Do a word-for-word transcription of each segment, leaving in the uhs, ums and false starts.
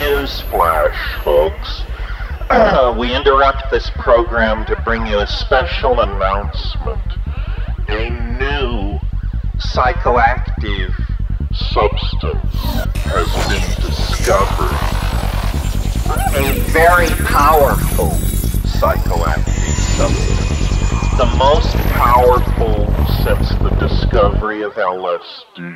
Newsflash, folks. Uh, we interrupt this program to bring you a special announcement. A new psychoactive substance has been discovered. A very powerful psychoactive substance. The most powerful since the discovery of L S D.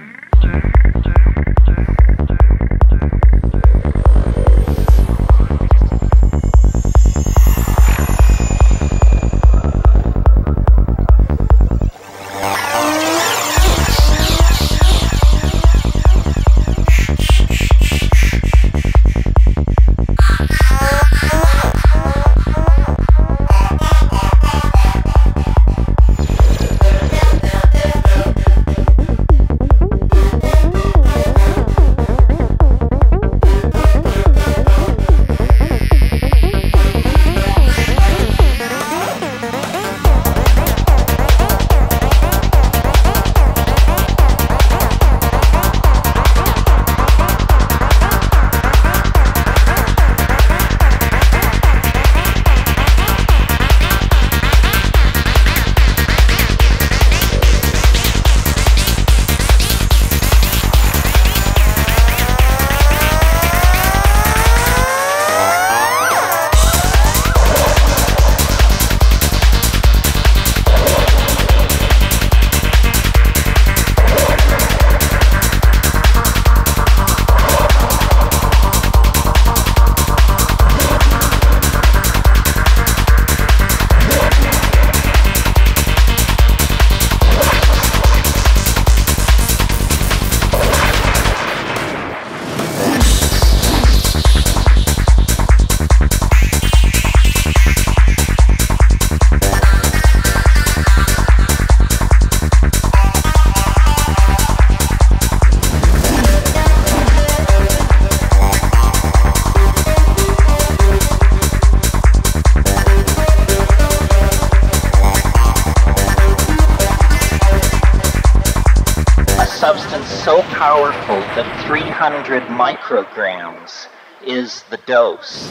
Substance so powerful that three hundred micrograms is the dose.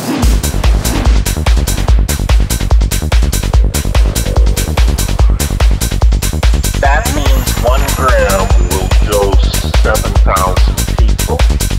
That means one gram will dose seven thousand people.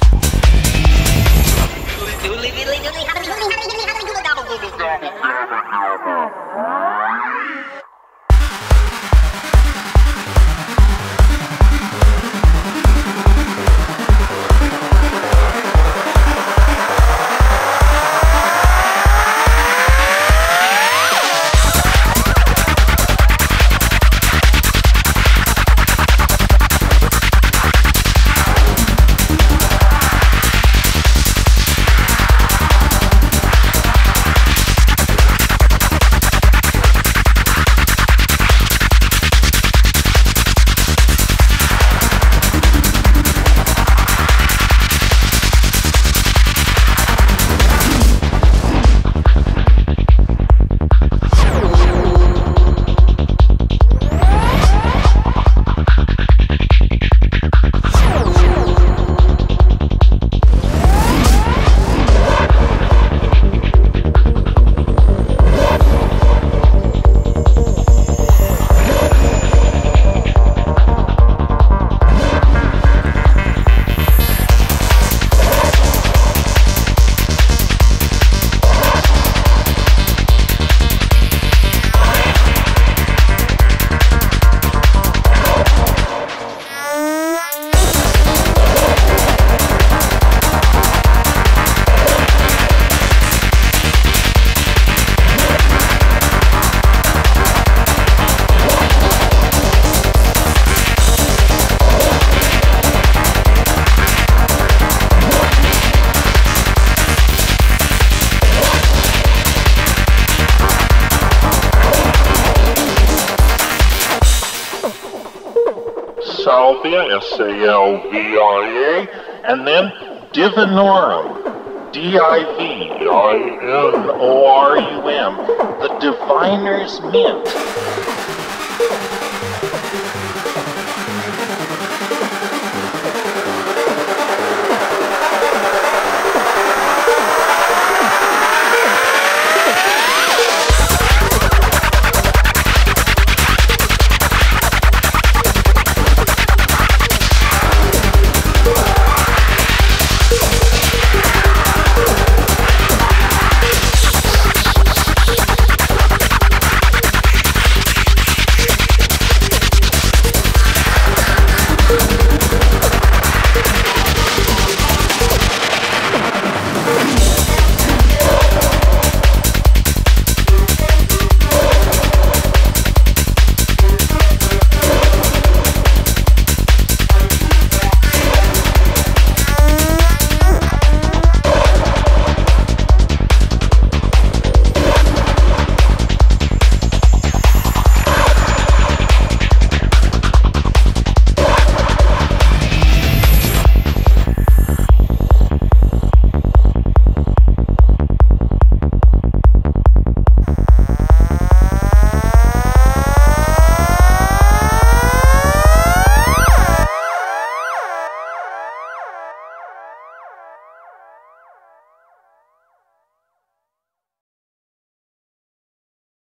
Salvia, S A L V I A, and then Divinorum, D I V I N O R U M, the Diviner's Mint.